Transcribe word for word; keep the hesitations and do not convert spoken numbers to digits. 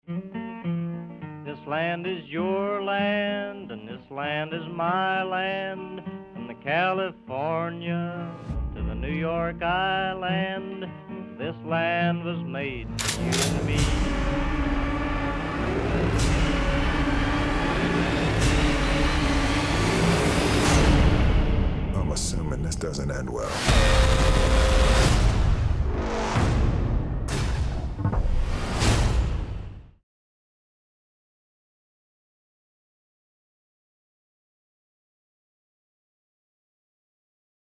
This land is your land, and this land is my land. From the California to the New York Island, this land was made for you and me. I'm assuming this doesn't end well.